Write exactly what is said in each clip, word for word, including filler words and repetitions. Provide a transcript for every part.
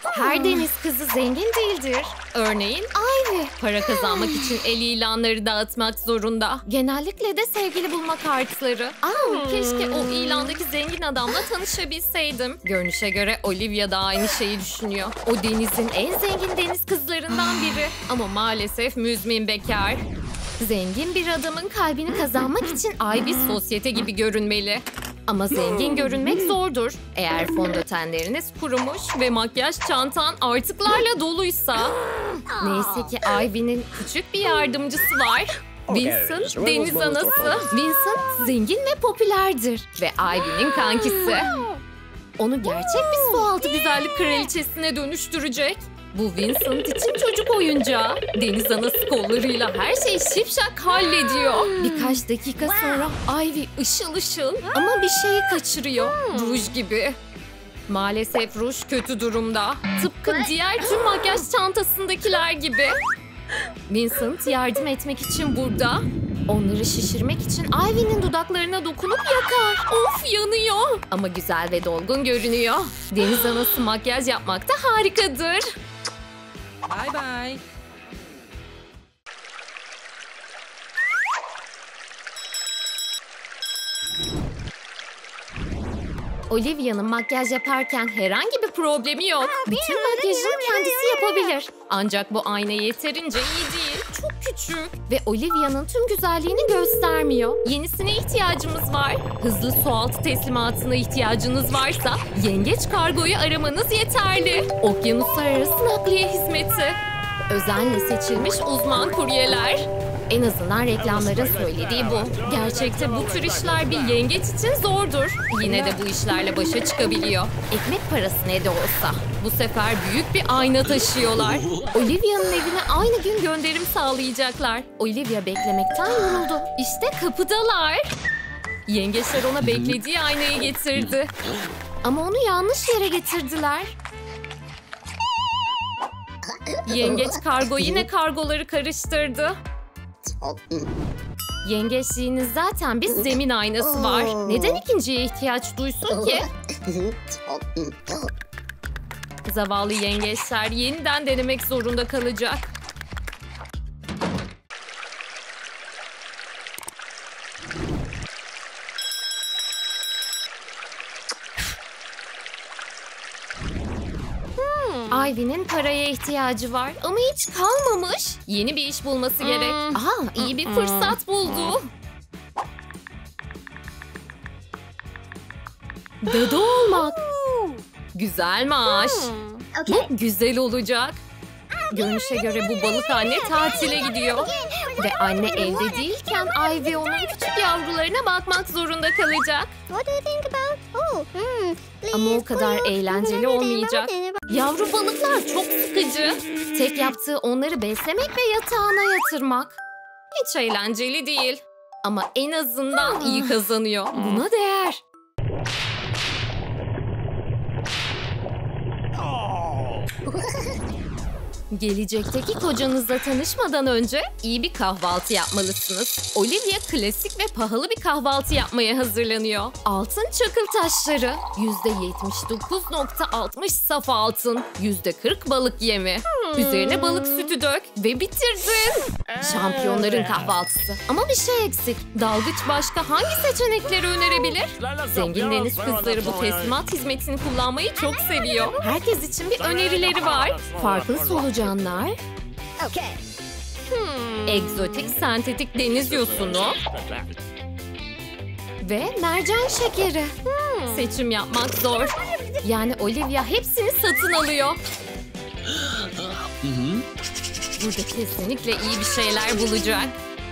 Her deniz kızı zengin değildir. Örneğin Ivy. Para kazanmak için el ilanları dağıtmak zorunda. Genellikle de sevgili bulma kartları. Aa, keşke o ilandaki zengin adamla tanışabilseydim. Görünüşe göre Olivia da aynı şeyi düşünüyor. O denizin en zengin deniz kızlarından biri. Ama maalesef müzmin bekar. Zengin bir adamın kalbini kazanmak için Ivy sosyete gibi görünmeli. Ama zengin görünmek zordur. Eğer fondötenleriniz kurumuş ve makyaj çantan artıklarla doluysa. Neyse ki Ivy'nin küçük bir yardımcısı var. Vincent, deniz anası. Vincent zengin ve popülerdir. Ve Ivy'nin kankisi. Onu gerçek bir sualtı güzellik kraliçesine dönüştürecek. Bu Vincent için çocuk oyuncağı. Deniz anası kollarıyla her şeyi şipşak hallediyor. Birkaç dakika sonra Ivy ışıl ışıl ama bir şeyi kaçırıyor. Ruj gibi. Maalesef ruj kötü durumda. Tıpkı diğer tüm makyaj çantasındakiler gibi. Vincent yardım etmek için burada. Onları şişirmek için Ivy'nin dudaklarına dokunup yakar. Of, yanıyor. Ama güzel ve dolgun görünüyor. Deniz anası makyaj yapmakta harikadır. Bye bye. Olivia'nın makyaj yaparken herhangi bir problemi yok. Bütün makyajını kendisi yapabilir. Ancak bu ayna yeterince iyi değil. Çok küçük. Ve Olivia'nın tüm güzelliğini göstermiyor. Yenisine ihtiyacımız var. Hızlı sualtı teslimatına ihtiyacınız varsa yengeç kargoyu aramanız yeterli. Okyanuslar arası nakliye hizmeti. Özenle seçilmiş uzman kuryeler. En azından reklamların söylediği bu. Gerçekte bu tür işler bir yengeç için zordur. Yine de bu işlerle başa çıkabiliyor. Ekmek parası ne de olsa. Bu sefer büyük bir ayna taşıyorlar. Olivia'nın evine aynı gün gönderim sağlayacaklar. Olivia beklemekten yoruldu. İşte kapıdalar. Yengeçler ona beklediği aynayı getirdi. Ama onu yanlış yere getirdiler. Yengeç kargo yine kargoları karıştırdı. Yengeçliğinin zaten bir zemin aynası var. Neden ikinciye ihtiyaç duysun ki? Zavallı yengeçler yeniden denemek zorunda kalacak. Ivy'nin paraya ihtiyacı var ama hiç kalmamış. Yeni bir iş bulması gerek. Aha, iyi bir fırsat buldu. Dadı olmak. Güzel maaş. Bu güzel olacak. Görünüşe göre bu balık anne tatile gidiyor. Ve anne evde değilken Ivy onun küçük yavrularına bakmak zorunda kalacak. Ama o kadar eğlenceli olmayacak. Yavru balıklar çok sıkıcı. Tek yaptığı onları beslemek ve yatağına yatırmak. Hiç eğlenceli değil. Ama en azından iyi kazanıyor. Buna değer. Gelecekteki kocanızla tanışmadan önce iyi bir kahvaltı yapmalısınız. Olivia klasik ve pahalı bir kahvaltı yapmaya hazırlanıyor. Altın çakıl taşları, yüzde yetmiş dokuz nokta altmış saf altın, yüzde kırk balık yemi. Üzerine balık sütü dök ve bitirdin. Şampiyonların kahvaltısı. Ama bir şey eksik. Dalgıç başka hangi seçenekleri önerebilir? Zengin deniz kızları bu teslimat hizmetini kullanmayı çok seviyor. Herkes için bir önerileri var. Farklı solucanlar. Hmm. Egzotik sentetik deniz yosunu. Ve mercan şekeri. Hmm. Seçim yapmak zor. Yani Olivia hepsini satın alıyor. Burada kesinlikle iyi bir şeyler bulacak.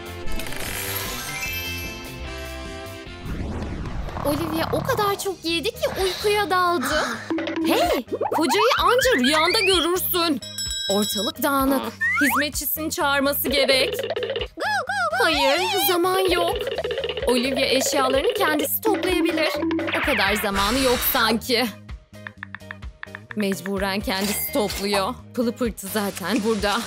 Olivia o kadar çok yedi ki uykuya daldı. Hey, kocayı anca rüyanda görürsün. Ortalık dağınık. Hizmetçisini çağırması gerek. Hayır, zaman yok. Olivia eşyalarını kendisi toplayabilir. O kadar zamanı yok sanki. Mecburen kendisi topluyor. Pılı pırtı zaten burada.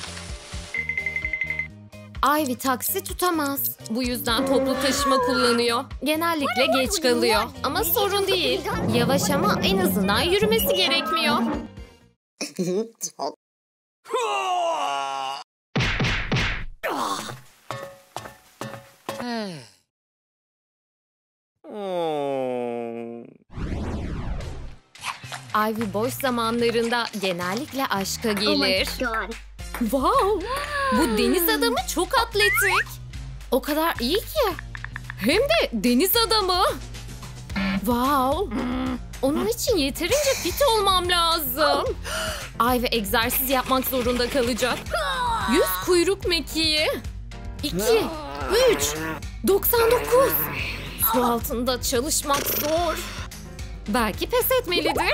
Ivy taksi tutamaz. Bu yüzden toplu taşıma kullanıyor. Genellikle geç kalıyor. Ama sorun değil. Yavaş ama en azından yürümesi gerekmiyor. Ivy boş zamanlarında genellikle aşka Oh my gelir. god. Wow! Bu deniz adamı çok atletik. O kadar iyi ki. Hem de deniz adamı. Wow! Onun için yeterince fit olmam lazım. Ivy egzersiz yapmak zorunda kalacak. Yüz kuyruk mekiği. İki, üç, doksan dokuz. Su altında çalışmak zor. Belki pes etmelidir.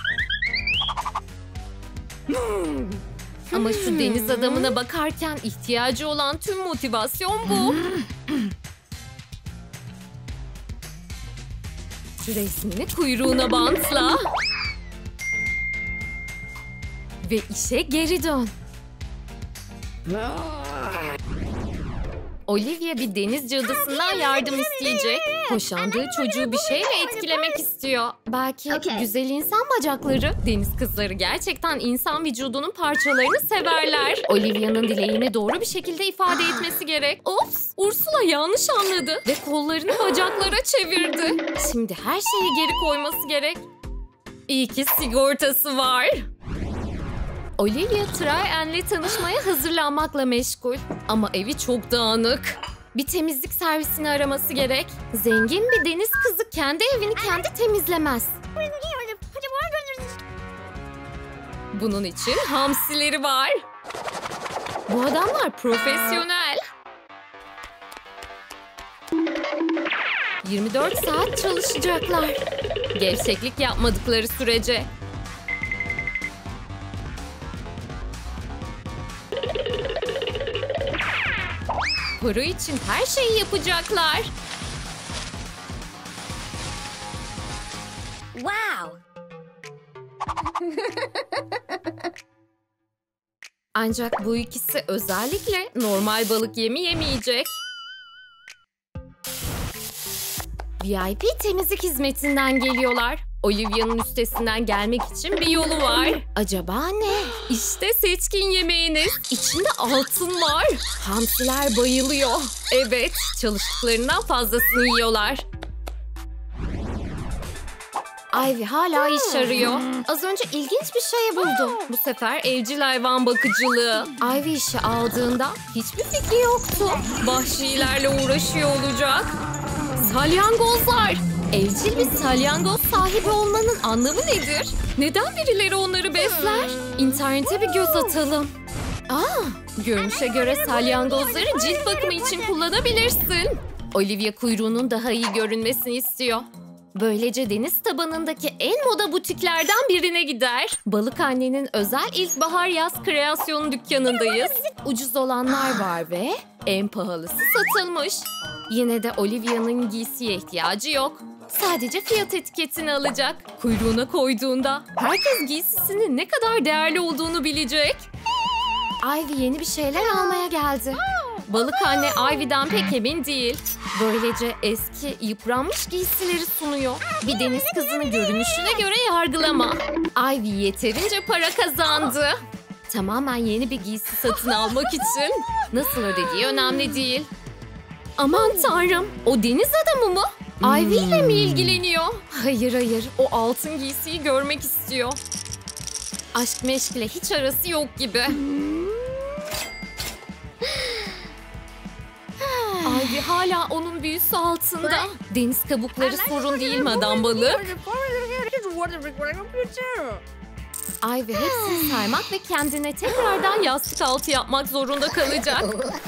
Ama şu deniz adamına bakarken ihtiyacı olan tüm motivasyon bu. Resmini kuyruğuna bantla. Ve işe geri dön. Olivia bir deniz cadısından yardım isteyecek. Hoşlandığı çocuğu bir şeyle etkilemek istiyor. Belki Okay. güzel insan bacakları. Deniz kızları gerçekten insan vücudunun parçalarını severler. Olivia'nın dileğini doğru bir şekilde ifade etmesi gerek. Ops! Ursula yanlış anladı ve kollarını bacaklara çevirdi. Şimdi her şeyi geri koyması gerek. İyi ki sigortası var. Olivia Traian'le tanışmaya hazırlanmakla meşgul. Ama evi çok dağınık. Bir temizlik servisini araması gerek. Zengin bir deniz kızı kendi evini kendi temizlemez. Bunun için hamsileri var. Bu adamlar profesyonel. yirmi dört saat çalışacaklar. Gevşeklik yapmadıkları sürece. Para için her şeyi yapacaklar. Wow. Ancak bu ikisi özellikle normal balık yemi yemeyecek. V I P temizlik hizmetinden geliyorlar. Olivia'nın üstesinden gelmek için bir yolu var. Acaba ne? İşte seçkin yemeğiniz. İçinde altın var. Hamsiler bayılıyor. Evet, çalıştıklarından fazlasını yiyorlar. Ivy hala iş arıyor. Az önce ilginç bir şey buldum. Bu sefer evcil hayvan bakıcılığı. Ivy işi aldığında hiçbir fikri yoktu. Vahşilerle uğraşıyor olacak. Salyangozlar. Evcil bir salyangoz sahibi olmanın anlamı nedir? Neden birileri onları besler? İnternete bir göz atalım. Aa, görünüşe göre salyangozları cilt bakımı için kullanabilirsin. Olivia kuyruğunun daha iyi görünmesini istiyor. Böylece deniz tabanındaki en moda butiklerden birine gider. Balık Anne'nin özel ilkbahar yaz kreasyonu dükkanındayız. Ucuz olanlar var ve en pahalısı satılmış. Yine de Olivia'nın giysiye ihtiyacı yok. Sadece fiyat etiketini alacak. Kuyruğuna koyduğunda herkes giysisinin ne kadar değerli olduğunu bilecek. Ivy yeni bir şeyler almaya geldi. Balık anne Ivy'den pek emin değil. Böylece eski, yıpranmış giysileri sunuyor. Bir deniz kızını görünüşüne göre yargılama. Ivy yeterince para kazandı. Tamamen yeni bir giysi satın almak için. Nasıl ödediği önemli değil. Aman tanrım, o deniz adamı mı? Ivy ile mi ilgileniyor? Hayır hayır, o altın giysiyi görmek istiyor. Aşk meşkle hiç arası yok gibi. Ivy hala onun büyüsü altında. Deniz kabukları sorun değil madam balık. Ivy hepsini saymak ve kendine tekrardan yastık altı yapmak zorunda kalacak.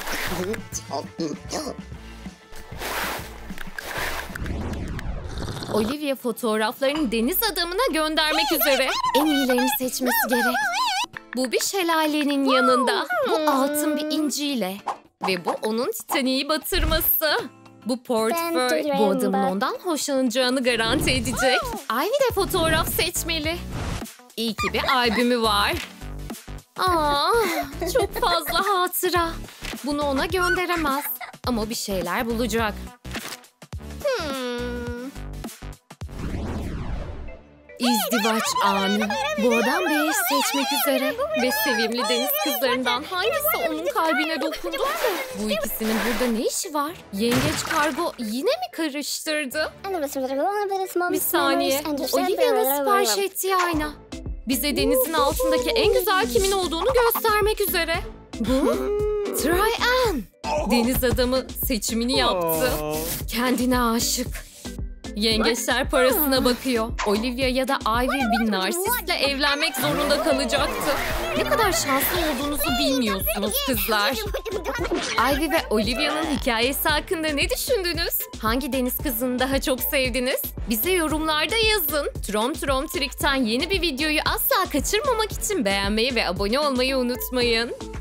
Olivia fotoğraflarını deniz adamına göndermek üzere. En iyilerini seçmesi gerek. Bu bir şelalenin yanında. Bu altın bir inciyle. Ve bu onun Titanic'i batırması. Bu portföy bu adamın ondan hoşlanacağını garanti edecek. Ivy de fotoğraf seçmeli. İyi ki bir albümü var. Aa, çok fazla hatıra. Bunu ona gönderemez. Ama bir şeyler bulacak. Hmm. İzdivaç anı. Bu adam bir eş seçmek üzere. Ve sevimli deniz kızlarından hangisi onun kalbine dokundu ki? Bu ikisinin burada ne işi var? Yengeç kargo yine mi karıştırdı? Bir saniye. Bu Olivia'nın sipariş ettiği ayna. Bize denizin altındaki en güzel kimin olduğunu göstermek üzere. Bu Tryon. Deniz adamı seçimini yaptı. Kendine aşık. Yengeçler parasına bakıyor. Olivia ya da Ivy bir narsistle evlenmek zorunda kalacaktı. Ne kadar şanslı olduğunuzu bilmiyorsunuz kızlar. Ivy ve Olivia'nın hikayesi hakkında ne düşündünüz? Hangi deniz kızını daha çok sevdiniz? Bize yorumlarda yazın. Trom Trom Trik'ten yeni bir videoyu asla kaçırmamak için beğenmeyi ve abone olmayı unutmayın.